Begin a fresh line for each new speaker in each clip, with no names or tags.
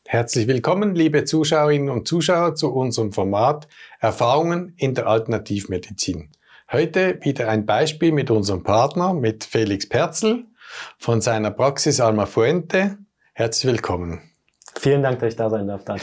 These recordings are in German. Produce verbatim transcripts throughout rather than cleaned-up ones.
Herzlich willkommen, liebe Zuschauerinnen und Zuschauer, zu unserem Format Erfahrungen in der Alternativmedizin. Heute wieder ein Beispiel mit unserem Partner, mit Felix Perzel von seiner Praxis Alma Fuente. Herzlich willkommen.
Vielen Dank, dass ich da sein darf, Dan.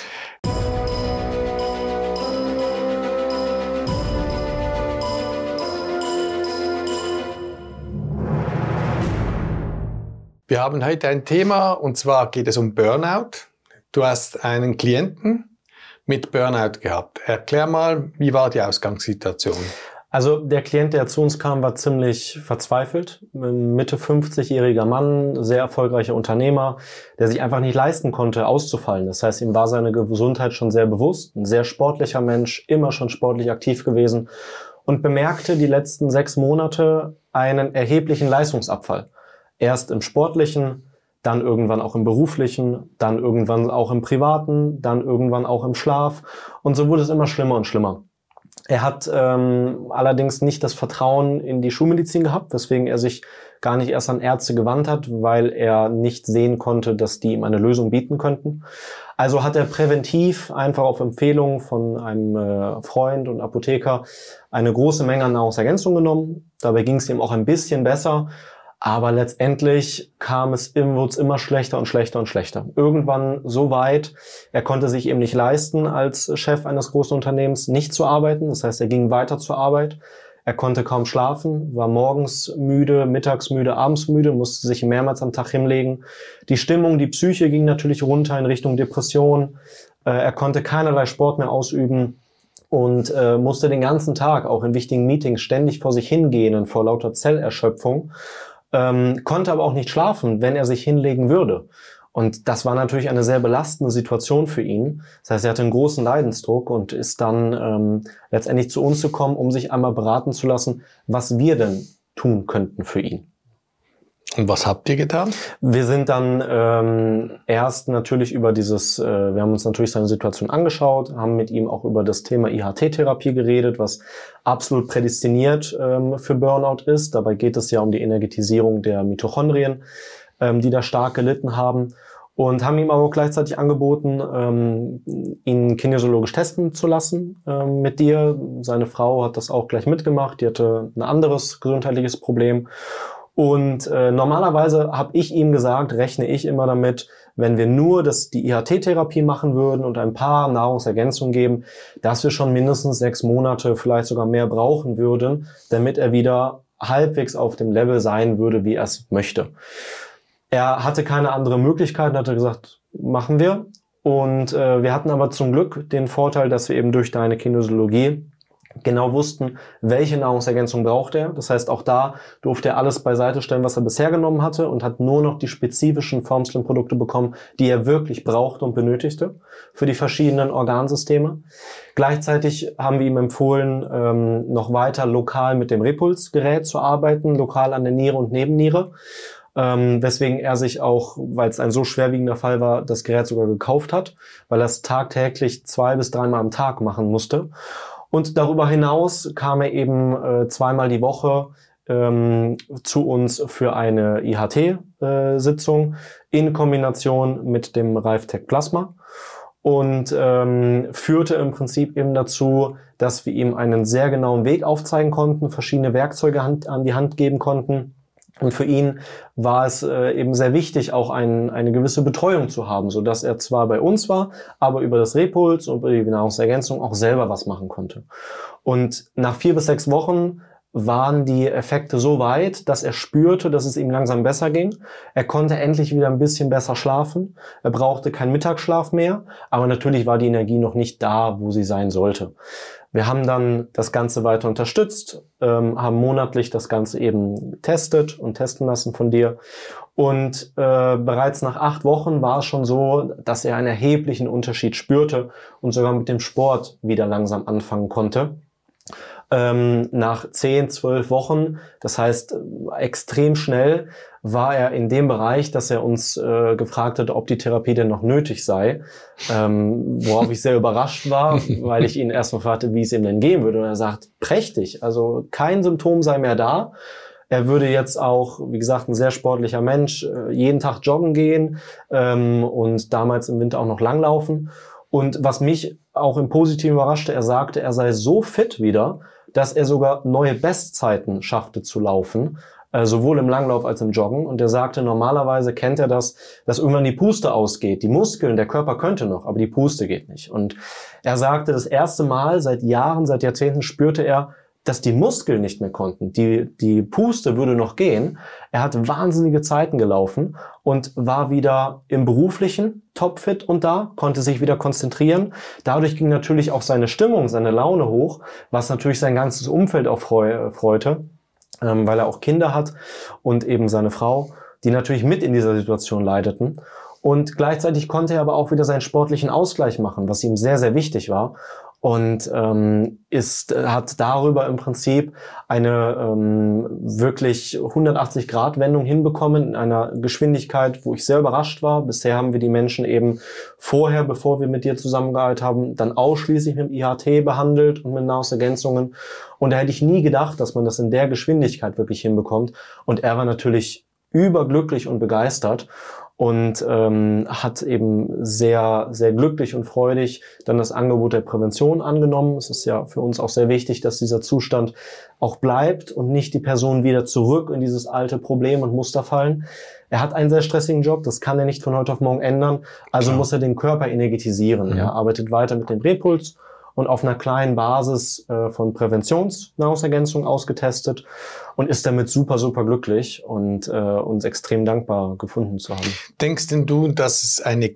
Wir haben heute ein Thema, und zwar geht es um Burnout. Du hast einen Klienten mit Burnout gehabt. Erklär mal, wie war die Ausgangssituation?
Also der Klient, der zu uns kam, war ziemlich verzweifelt. Ein Mitte fünfzigjähriger Mann, sehr erfolgreicher Unternehmer, der sich einfach nicht leisten konnte, auszufallen. Das heißt, ihm war seine Gesundheit schon sehr bewusst, ein sehr sportlicher Mensch, immer schon sportlich aktiv gewesen und bemerkte die letzten sechs Monate einen erheblichen Leistungsabfall. Erst im Sportlichen, dann irgendwann auch im Beruflichen, dann irgendwann auch im Privaten, dann irgendwann auch im Schlaf. Und so wurde es immer schlimmer und schlimmer. Er hat ähm, allerdings nicht das Vertrauen in die Schulmedizin gehabt, weswegen er sich gar nicht erst an Ärzte gewandt hat, weil er nicht sehen konnte, dass die ihm eine Lösung bieten könnten. Also hat er präventiv einfach auf Empfehlung von einem äh, Freund und Apotheker eine große Menge an Nahrungsergänzung genommen. Dabei ging es ihm auch ein bisschen besser. Aber letztendlich kam es immer schlechter und schlechter und schlechter. Irgendwann so weit, er konnte sich eben nicht leisten, als Chef eines großen Unternehmens nicht zu arbeiten. Das heißt, er ging weiter zur Arbeit. Er konnte kaum schlafen, war morgens müde, mittags müde, abends müde, musste sich mehrmals am Tag hinlegen. Die Stimmung, die Psyche ging natürlich runter in Richtung Depression. Er konnte keinerlei Sport mehr ausüben und äh, musste den ganzen Tag auch in wichtigen Meetings ständig vor sich hingehen vor lauter Zellerschöpfung. Ähm, konnte aber auch nicht schlafen, wenn er sich hinlegen würde. Und das war natürlich eine sehr belastende Situation für ihn. Das heißt, er hatte einen großen Leidensdruck und ist dann ähm, letztendlich zu uns gekommen, um sich einmal beraten zu lassen, was wir denn tun könnten für ihn.
Und was habt ihr getan?
Wir sind dann ähm, erst natürlich über dieses, äh, wir haben uns natürlich seine Situation angeschaut, haben mit ihm auch über das Thema I H T-Therapie geredet, was absolut prädestiniert ähm, für Burnout ist. Dabei geht es ja um die Energetisierung der Mitochondrien, ähm, die da stark gelitten haben. Und haben ihm aber auch gleichzeitig angeboten, ähm, ihn kinesiologisch testen zu lassen ähm, mit dir. Seine Frau hat das auch gleich mitgemacht, die hatte ein anderes gesundheitliches Problem. Und äh, normalerweise habe ich ihm gesagt, rechne ich immer damit, wenn wir nur das, die I H T-Therapie machen würden und ein paar Nahrungsergänzungen geben, dass wir schon mindestens sechs Monate, vielleicht sogar mehr brauchen würden, damit er wieder halbwegs auf dem Level sein würde, wie er es möchte. Er hatte keine andere Möglichkeit und hatte gesagt, machen wir. Und äh, wir hatten aber zum Glück den Vorteil, dass wir eben durch deine Kinesiologie genau wussten, welche Nahrungsergänzung braucht er. Das heißt, auch da durfte er alles beiseite stellen, was er bisher genommen hatte und hat nur noch die spezifischen Formslim-Produkte bekommen, die er wirklich brauchte und benötigte für die verschiedenen Organsysteme. Gleichzeitig haben wir ihm empfohlen, ähm, noch weiter lokal mit dem Repulsgerät zu arbeiten, lokal an der Niere und Nebenniere. Ähm, weswegen er sich auch, weil es ein so schwerwiegender Fall war, das Gerät sogar gekauft hat, weil er es tagtäglich zwei bis dreimal am Tag machen musste. Und darüber hinaus kam er eben äh, zweimal die Woche ähm, zu uns für eine I H T-Sitzung äh, in Kombination mit dem Rife-Tech Plasma und ähm, führte im Prinzip eben dazu, dass wir ihm einen sehr genauen Weg aufzeigen konnten, verschiedene Werkzeuge hand, an die Hand geben konnten. Und für ihn war es äh, eben sehr wichtig, auch ein, eine gewisse Betreuung zu haben, so dass er zwar bei uns war, aber über das Repuls und über die Nahrungsergänzung auch selber was machen konnte. Und nach vier bis sechs Wochen waren die Effekte so weit, dass er spürte, dass es ihm langsam besser ging. Er konnte endlich wieder ein bisschen besser schlafen. Er brauchte keinen Mittagsschlaf mehr, aber natürlich war die Energie noch nicht da, wo sie sein sollte. Wir haben dann das Ganze weiter unterstützt, ähm, haben monatlich das Ganze eben getestet und testen lassen von dir. Und äh, bereits nach acht Wochen war es schon so, dass er einen erheblichen Unterschied spürte und sogar mit dem Sport wieder langsam anfangen konnte. Ähm, nach zehn, zwölf Wochen, das heißt extrem schnell, war er in dem Bereich, dass er uns äh, gefragt hat, ob die Therapie denn noch nötig sei, ähm, worauf ich sehr überrascht war, weil ich ihn erstmal fragte, wie es ihm denn gehen würde. Und er sagt, prächtig, also kein Symptom sei mehr da. Er würde jetzt auch, wie gesagt, ein sehr sportlicher Mensch, äh, jeden Tag joggen gehen ähm, und damals im Winter auch noch langlaufen. Und was mich auch im Positiven überraschte, er sagte, er sei so fit wieder, dass er sogar neue Bestzeiten schaffte zu laufen, äh, sowohl im Langlauf als im Joggen. Und er sagte, normalerweise kennt er das, dass irgendwann die Puste ausgeht. Die Muskeln, der Körper könnte noch, aber die Puste geht nicht. Und er sagte, das erste Mal seit Jahren, seit Jahrzehnten spürte er, dass die Muskeln nicht mehr konnten. Die, die Puste würde noch gehen. Er hat wahnsinnige Zeiten gelaufen und war wieder im Beruflichen topfit und da, konnte sich wieder konzentrieren. Dadurch ging natürlich auch seine Stimmung, seine Laune hoch, was natürlich sein ganzes Umfeld auch freu, freute, ähm, weil er auch Kinder hat und eben seine Frau, die natürlich mit in dieser Situation leideten. Und gleichzeitig konnte er aber auch wieder seinen sportlichen Ausgleich machen, was ihm sehr, sehr wichtig war. Und ähm, ist, hat darüber im Prinzip eine ähm, wirklich hundertachtzig Grad Wendung hinbekommen in einer Geschwindigkeit, wo ich sehr überrascht war. Bisher haben wir die Menschen eben vorher, bevor wir mit dir zusammengearbeitet haben, dann ausschließlich mit dem I H T behandelt und mit Nahrungsergänzungen. Und da hätte ich nie gedacht, dass man das in der Geschwindigkeit wirklich hinbekommt. Und er war natürlich überglücklich und begeistert. Und ähm, hat eben sehr, sehr glücklich und freudig dann das Angebot der Prävention angenommen. Es ist ja für uns auch sehr wichtig, dass dieser Zustand auch bleibt und nicht die Person wieder zurück in dieses alte Problem und Muster fallen. Er hat einen sehr stressigen Job, das kann er nicht von heute auf morgen ändern, also Klar. muss er den Körper energetisieren. Mhm. Er arbeitet weiter mit dem Repuls und auf einer kleinen Basis äh, von Präventionsnahrungsergänzung ausgetestet und ist damit super, super glücklich und äh, uns extrem dankbar gefunden zu haben.
Denkst denn du, dass es eine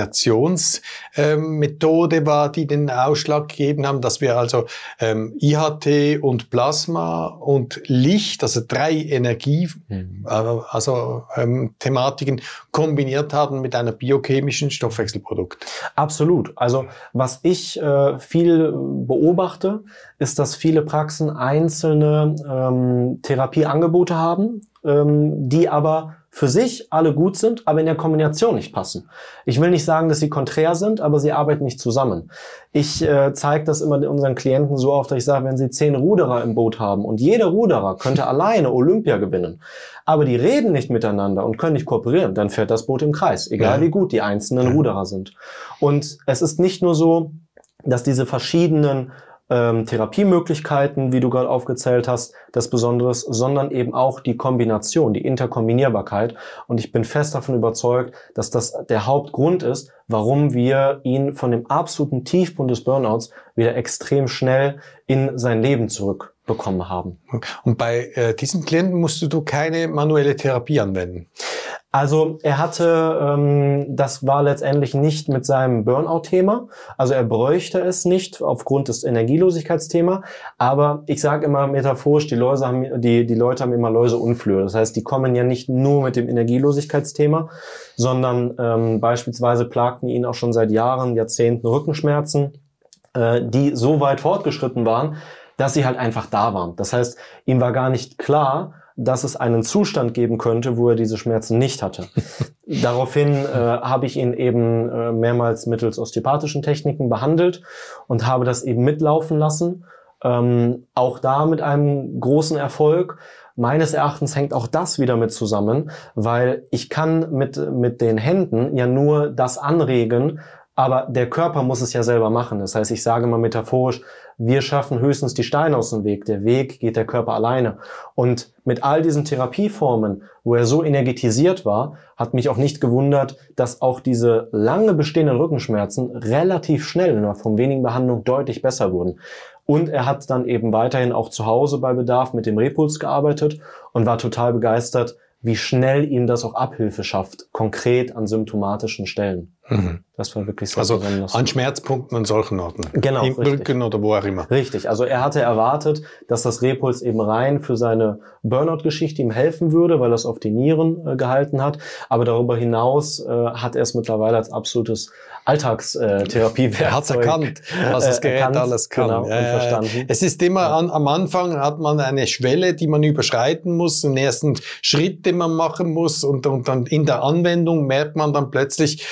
Kombinationsmethode ähm, war, die den Ausschlag gegeben haben, dass wir also ähm, I H T und Plasma und Licht, also drei Energie, mhm. äh, also ähm, Thematiken kombiniert haben mit einer biochemischen Stoffwechselprodukt?
Absolut. Also was ich äh, viel beobachte, ist, dass viele Praxen einzelne ähm, Therapieangebote haben, ähm, die aber für sich alle gut sind, aber in der Kombination nicht passen. Ich will nicht sagen, dass sie konträr sind, aber sie arbeiten nicht zusammen. Ich äh, zeige das immer unseren Klienten so oft, dass ich sage, wenn sie zehn Ruderer im Boot haben und jeder Ruderer könnte alleine Olympia gewinnen, aber die reden nicht miteinander und können nicht kooperieren, dann fährt das Boot im Kreis, egal ja. wie gut die einzelnen ja. Ruderer sind. Und es ist nicht nur so, dass diese verschiedenen ähm, Therapiemöglichkeiten, wie du gerade aufgezählt hast, das Besondere ist, sondern eben auch die Kombination, die Interkombinierbarkeit. Und ich bin fest davon überzeugt, dass das der Hauptgrund ist, warum wir ihn von dem absoluten Tiefpunkt des Burnouts wieder extrem schnell in sein Leben zurückbekommen haben.
Und bei äh, diesen Klienten musst du keine manuelle Therapie anwenden?
Also er hatte, ähm, das war letztendlich nicht mit seinem Burnout-Thema, also er bräuchte es nicht aufgrund des Energielosigkeitsthema, aber ich sage immer metaphorisch, die, Läuse haben, die, die Leute haben immer Läuseunflöhe, das heißt, die kommen ja nicht nur mit dem Energielosigkeitsthema, sondern ähm, beispielsweise plagten ihn auch schon seit Jahren, Jahrzehnten Rückenschmerzen, äh, die so weit fortgeschritten waren, dass sie halt einfach da waren. Das heißt, ihm war gar nicht klar, dass es einen Zustand geben könnte, wo er diese Schmerzen nicht hatte. Daraufhin äh, habe ich ihn eben äh, mehrmals mittels osteopathischen Techniken behandelt und habe das eben mitlaufen lassen. Ähm, auch da mit einem großen Erfolg. Meines Erachtens hängt auch das wieder mit zusammen, weil ich kann mit, mit den Händen ja nur das anregen, aber der Körper muss es ja selber machen. Das heißt, ich sage mal metaphorisch, wir schaffen höchstens die Steine aus dem Weg. Der Weg geht der Körper alleine. Und mit all diesen Therapieformen, wo er so energetisiert war, hat mich auch nicht gewundert, dass auch diese lange bestehenden Rückenschmerzen relativ schnell innerhalb von wenigen Behandlungen deutlich besser wurden. Und er hat dann eben weiterhin auch zu Hause bei Bedarf mit dem Repuls gearbeitet und war total begeistert, wie schnell ihm das auch Abhilfe schafft, konkret an symptomatischen Stellen. Mhm. Das war wirklich sehr
Also
besonders.
An Schmerzpunkten an solchen Orten.
Genau,
im
richtig.
Rücken oder wo auch immer.
Richtig, also er hatte erwartet, dass das Repuls eben rein für seine Burnout-Geschichte ihm helfen würde, weil das auf die Nieren äh, gehalten hat. Aber darüber hinaus äh, hat er es mittlerweile als absolutes Alltagstherapiewerkzeug.
Er hat erkannt, was das Gerät
erkannt,
alles kann.
Genau,
ja,
und verstanden.
Es ist immer ja. an, am Anfang hat man eine Schwelle, die man überschreiten muss, einen ersten Schritt, den man machen muss und, und dann in der Anwendung merkt man dann plötzlich, ja, aber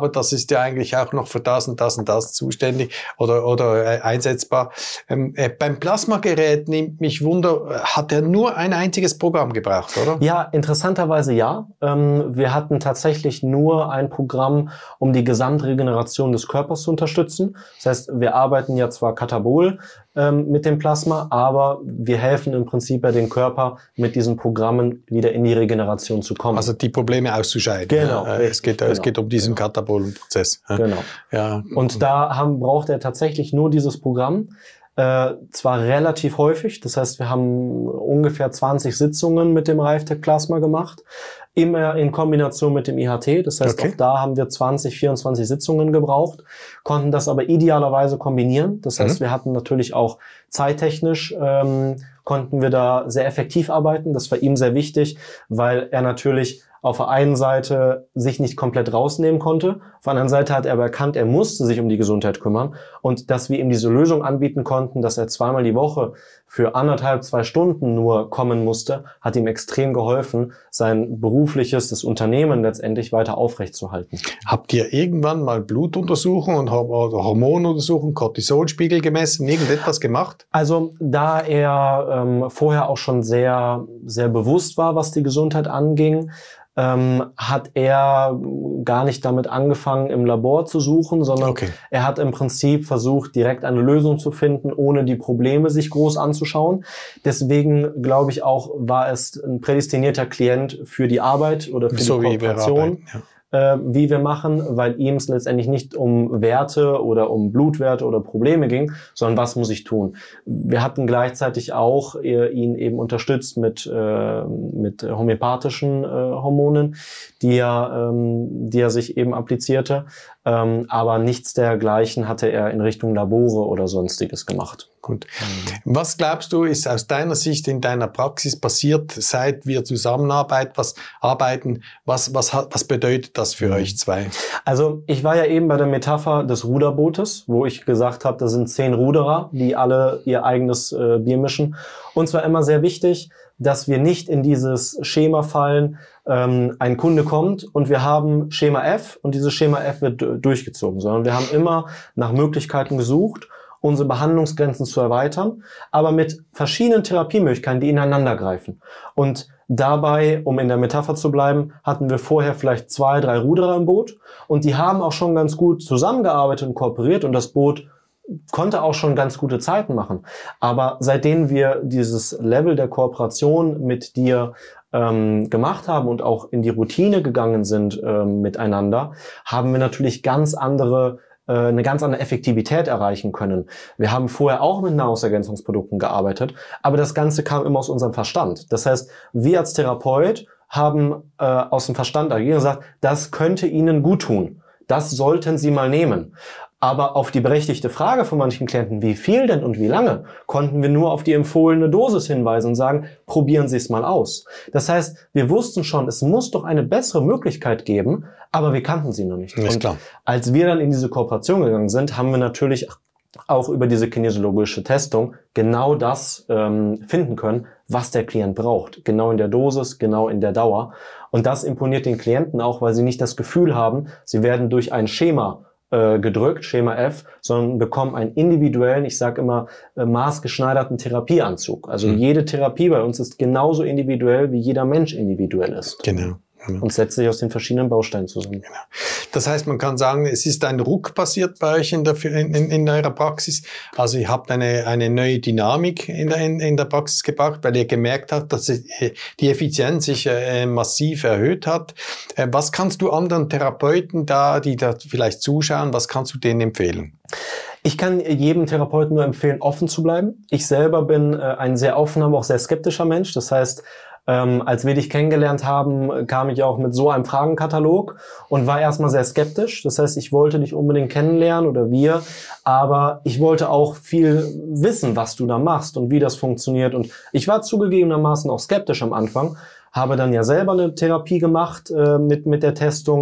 aber das ist ja eigentlich auch noch für das und das und das zuständig oder, oder äh, einsetzbar. Ähm, äh, beim Plasmagerät nimmt mich Wunder, hat er nur ein einziges Programm gebraucht, oder?
Ja, interessanterweise ja. Ähm, wir hatten tatsächlich nur ein Programm, um die Gesamtregeneration des Körpers zu unterstützen. Das heißt, wir arbeiten ja zwar katabol ähm, mit dem Plasma, aber wir helfen im Prinzip ja den Körper mit diesen Programmen wieder in die Regeneration zu kommen.
Also die Probleme auszuscheiden.
Genau.
Ja, es geht,
genau.
es geht um diesen genau. katabolen Prozess. Ja.
Genau.
Ja.
Und da haben, braucht er tatsächlich nur dieses Programm. Äh, zwar relativ häufig, das heißt, wir haben ungefähr zwanzig Sitzungen mit dem Rivetec Plasma gemacht, immer in Kombination mit dem I H T, das heißt, okay. auch da haben wir zwanzig, vierundzwanzig Sitzungen gebraucht, konnten das aber idealerweise kombinieren, das heißt, mhm. wir hatten natürlich auch zeittechnisch, ähm, konnten wir da sehr effektiv arbeiten, das war ihm sehr wichtig, weil er natürlich auf der einen Seite sich nicht komplett rausnehmen konnte. Auf der anderen Seite hat er aber erkannt, er musste sich um die Gesundheit kümmern. Und dass wir ihm diese Lösung anbieten konnten, dass er zweimal die Woche für anderthalb, zwei Stunden nur kommen musste, hat ihm extrem geholfen, sein berufliches, das Unternehmen letztendlich weiter aufrechtzuerhalten.
Habt ihr irgendwann mal Blutuntersuchungen und Hormonuntersuchungen, Cortisolspiegel gemessen, irgendetwas gemacht?
Also da er ähm, vorher auch schon sehr, sehr bewusst war, was die Gesundheit anging, Ähm, hat er gar nicht damit angefangen, im Labor zu suchen, sondern okay. er hat im Prinzip versucht, direkt eine Lösung zu finden, ohne die Probleme sich groß anzuschauen. Deswegen, glaube ich auch, war es ein prädestinierter Klient für die Arbeit oder für so die Kooperation. Äh, wie wir machen, weil ihm es letztendlich nicht um Werte oder um Blutwerte oder Probleme ging, sondern was muss ich tun. Wir hatten gleichzeitig auch äh, ihn eben unterstützt mit, äh, mit homöopathischen äh, Hormonen, die er, ähm, die er sich eben applizierte. Ähm, aber nichts dergleichen hatte er in Richtung Labore oder Sonstiges gemacht.
Gut. Was glaubst du, ist aus deiner Sicht in deiner Praxis passiert, seit wir zusammenarbeiten, was arbeiten, was, was, was bedeutet das für euch zwei?
Also ich war ja eben bei der Metapher des Ruderbootes, wo ich gesagt habe, da sind zehn Ruderer, die alle ihr eigenes äh, Bier mischen. Und zwar immer sehr wichtig, dass wir nicht in dieses Schema fallen, ähm, ein Kunde kommt und wir haben Schema F und dieses Schema F wird durchgezogen, sondern wir haben immer nach Möglichkeiten gesucht, unsere Behandlungsgrenzen zu erweitern, aber mit verschiedenen Therapiemöglichkeiten, die ineinander greifen. Und dabei, um in der Metapher zu bleiben, hatten wir vorher vielleicht zwei, drei Ruderer im Boot und die haben auch schon ganz gut zusammengearbeitet und kooperiert und das Boot konnte auch schon ganz gute Zeiten machen. Aber seitdem wir dieses Level der Kooperation mit dir ähm, gemacht haben und auch in die Routine gegangen sind ähm, miteinander, haben wir natürlich ganz andere eine ganz andere Effektivität erreichen können. Wir haben vorher auch mit Nahrungsergänzungsprodukten gearbeitet, aber das Ganze kam immer aus unserem Verstand. Das heißt, wir als Therapeut haben äh, aus dem Verstand agiert und gesagt, das könnte Ihnen gut tun. Das sollten Sie mal nehmen. Aber auf die berechtigte Frage von manchen Klienten, wie viel denn und wie lange, konnten wir nur auf die empfohlene Dosis hinweisen und sagen, probieren Sie es mal aus. Das heißt, wir wussten schon, es muss doch eine bessere Möglichkeit geben, aber wir kannten sie noch nicht.
Ist
und
klar.
Als wir dann in diese Kooperation gegangen sind, haben wir natürlich auch über diese kinesiologische Testung genau das ähm, finden können, was der Klient braucht. Genau in der Dosis, genau in der Dauer. Und das imponiert den Klienten auch, weil sie nicht das Gefühl haben, sie werden durch ein Schema gedrückt, Schema F, sondern bekommen einen individuellen, ich sage immer, äh, maßgeschneiderten Therapieanzug. Also mhm. jede Therapie bei uns ist genauso individuell, wie jeder Mensch individuell ist.
Genau.
Und setzt sich aus den verschiedenen Bausteinen zusammen.
Genau. Das heißt, man kann sagen, es ist ein Ruck passiert bei euch in, der, in, in eurer Praxis. Also ihr habt eine, eine neue Dynamik in der, in, in der Praxis gebracht, weil ihr gemerkt habt, dass die Effizienz sich äh, massiv erhöht hat. Äh, was kannst du anderen Therapeuten da, die da vielleicht zuschauen, was kannst du denen empfehlen?
Ich kann jedem Therapeuten nur empfehlen, offen zu bleiben. Ich selber bin äh, ein sehr offener, aber auch sehr skeptischer Mensch. Das heißt, Ähm, als wir dich kennengelernt haben, kam ich auch mit so einem Fragenkatalog und war erstmal sehr skeptisch. Das heißt, ich wollte dich unbedingt kennenlernen oder wir, aber ich wollte auch viel wissen, was du da machst und wie das funktioniert. Und ich war zugegebenermaßen auch skeptisch am Anfang, habe dann ja selber eine Therapie gemacht äh, mit mit der Testung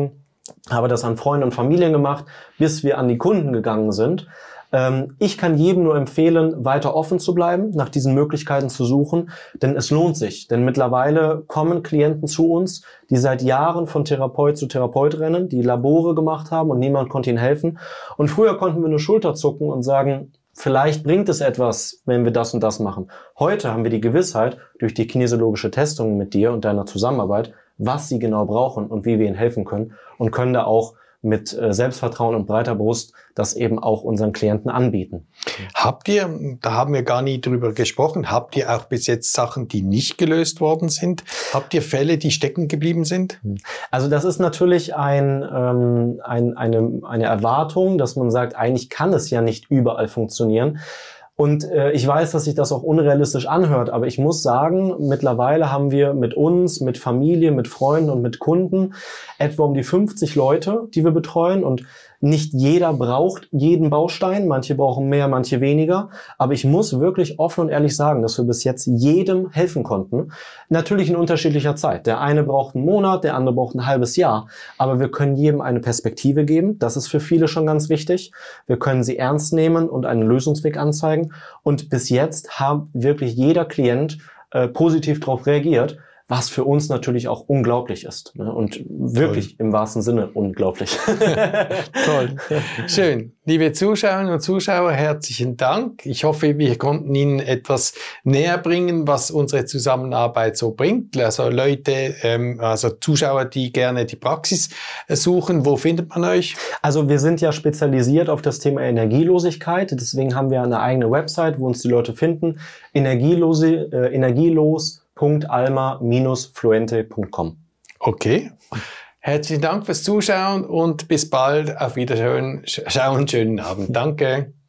habe das an Freunde und Familien gemacht, bis wir an die Kunden gegangen sind. Ich kann jedem nur empfehlen, weiter offen zu bleiben, nach diesen Möglichkeiten zu suchen, denn es lohnt sich. Denn mittlerweile kommen Klienten zu uns, die seit Jahren von Therapeut zu Therapeut rennen, die Labore gemacht haben und niemand konnte ihnen helfen. Und früher konnten wir nur Schulter zucken und sagen, vielleicht bringt es etwas, wenn wir das und das machen. Heute haben wir die Gewissheit, durch die kinesiologische Testung mit dir und deiner Zusammenarbeit, was sie genau brauchen und wie wir ihnen helfen können und können da auch mit Selbstvertrauen und breiter Brust das eben auch unseren Klienten anbieten.
Habt ihr, da haben wir gar nie drüber gesprochen, habt ihr auch bis jetzt Sachen, die nicht gelöst worden sind? Habt ihr Fälle, die stecken geblieben sind?
Also das ist natürlich ein, ähm, ein, eine, eine Erwartung, dass man sagt, eigentlich kann es ja nicht überall funktionieren. Und äh, ich weiß, dass sich das auch unrealistisch anhört, aber ich muss sagen, mittlerweile haben wir mit uns, mit Familie, mit Freunden und mit Kunden etwa um die fünfzig Leute, die wir betreuen, und nicht jeder braucht jeden Baustein, manche brauchen mehr, manche weniger, aber ich muss wirklich offen und ehrlich sagen, dass wir bis jetzt jedem helfen konnten. Natürlich in unterschiedlicher Zeit. Der eine braucht einen Monat, der andere braucht ein halbes Jahr, aber wir können jedem eine Perspektive geben, das ist für viele schon ganz wichtig. Wir können sie ernst nehmen und einen Lösungsweg anzeigen, und bis jetzt hat wirklich jeder Klient äh, positiv darauf reagiert, was für uns natürlich auch unglaublich ist, ne? Und wirklich Toll. Im wahrsten Sinne unglaublich.
Toll. Schön. Liebe Zuschauerinnen und Zuschauer, herzlichen Dank. Ich hoffe, wir konnten Ihnen etwas näher bringen, was unsere Zusammenarbeit so bringt. Also Leute, ähm, also Zuschauer, die gerne die Praxis suchen, wo findet man euch?
Also wir sind ja spezialisiert auf das Thema Energielosigkeit. Deswegen haben wir eine eigene Website, wo uns die Leute finden. Energielose, äh, energielos punkt alma Bindestrich fluente punkt com.
Okay. Herzlichen Dank fürs Zuschauen und bis bald. Auf Wiedersehen. Schauen, schönen Abend. Danke.